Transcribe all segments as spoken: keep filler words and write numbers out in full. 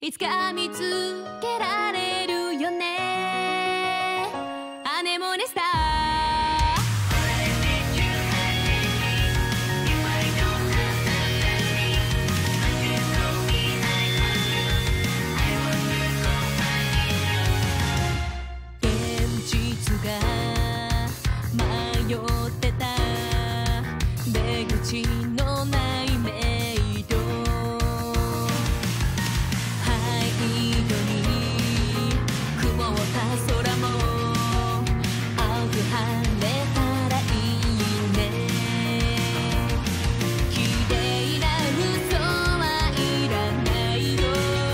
いつか見つけられるよね。アネモネスター現実が迷ってた出口のないメイド、灰色に曇った空も青く晴れたらいいね。綺麗な嘘はいらないよ。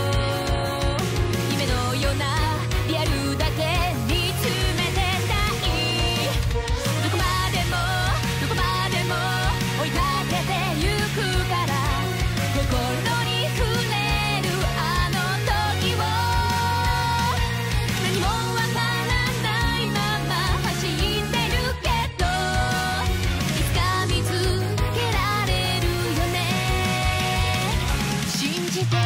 夢のようなリアルだけ見つめてたい。どこまでもどこまでも追いかけてゆくから、心に触れるあの時を何もわからないまま走ってるけど、いつか見つけられるよね。信じてる。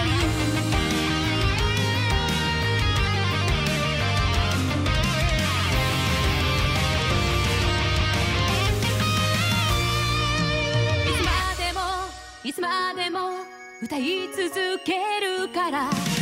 いつまでもいつまでも歌い続けるから。